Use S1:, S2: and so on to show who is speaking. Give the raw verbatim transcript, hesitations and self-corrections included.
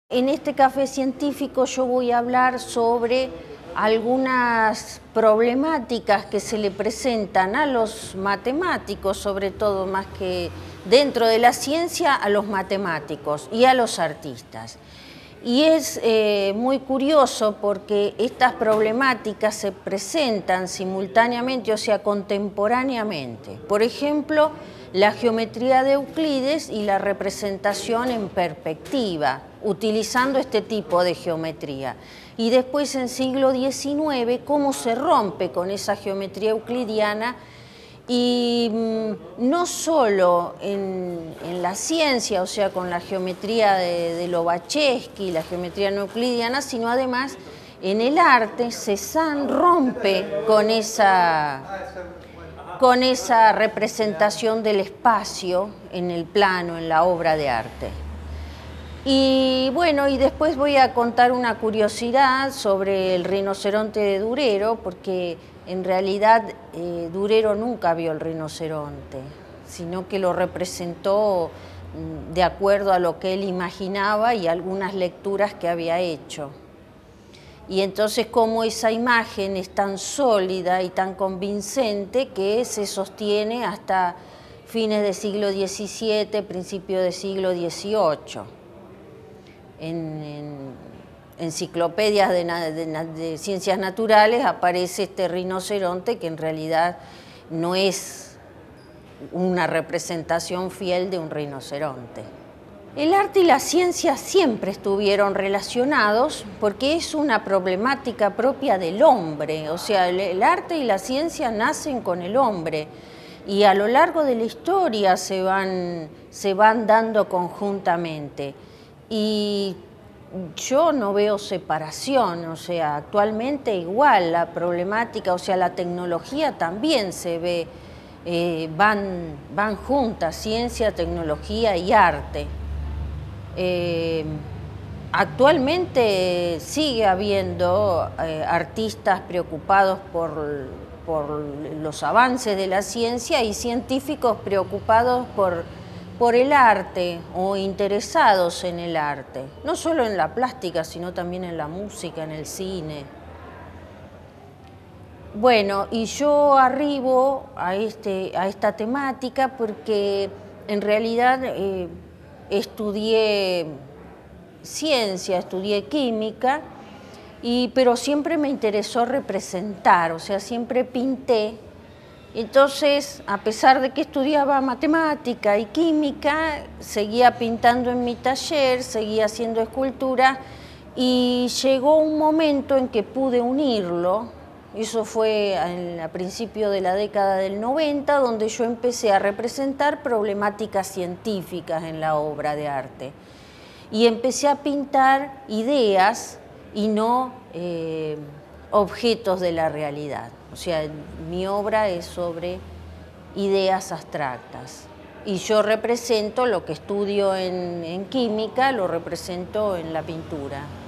S1: En este café científico yo voy a hablar sobre algunas problemáticas que se le presentan a los matemáticos, sobre todo más que dentro de la ciencia, a los matemáticos y a los artistas. Y es eh, muy curioso porque estas problemáticas se presentan simultáneamente, o sea, contemporáneamente. Por ejemplo, la geometría de Euclides y la representación en perspectiva, utilizando este tipo de geometría. Y después, en siglo diecinueve, cómo se rompe con esa geometría euclidiana y mmm, no solo en, en la ciencia, o sea, con la geometría de, de Lobachevsky, la geometría no euclidiana, sino además en el arte. Cézanne rompe con esa, con esa representación del espacio en el plano, en la obra de arte. Y bueno, y después voy a contar una curiosidad sobre el rinoceronte de Durero, porque en realidad eh, Durero nunca vio el rinoceronte, sino que lo representó de acuerdo a lo que él imaginaba y algunas lecturas que había hecho. Y entonces cómo esa imagen es tan sólida y tan convincente que se sostiene hasta fines del siglo diecisiete, principio del siglo dieciocho. En, en enciclopedias de, de, de ciencias naturales aparece este rinoceronte que en realidad no es una representación fiel de un rinoceronte. El arte y la ciencia siempre estuvieron relacionados porque es una problemática propia del hombre, o sea, el, el arte y la ciencia nacen con el hombre y a lo largo de la historia se van, se van dando conjuntamente. Y yo no veo separación, o sea, actualmente igual la problemática, o sea, la tecnología también se ve, eh, van, van juntas, ciencia, tecnología y arte. Eh, actualmente sigue habiendo eh, artistas preocupados por, por los avances de la ciencia y científicos preocupados por por el arte o interesados en el arte, no solo en la plástica, sino también en la música, en el cine. Bueno, y yo arribo a, este, a esta temática porque en realidad eh, estudié ciencia, estudié química, y, pero siempre me interesó representar, o sea, siempre pinté. Entonces, a pesar de que estudiaba matemática y química, seguía pintando en mi taller, seguía haciendo escultura y llegó un momento en que pude unirlo. Eso fue a principios de la década del noventa, donde yo empecé a representar problemáticas científicas en la obra de arte. Y empecé a pintar ideas y no eh, objetos de la realidad. O sea, mi obra es sobre ideas abstractas. Y yo represento lo que estudio en, en química, lo represento en la pintura.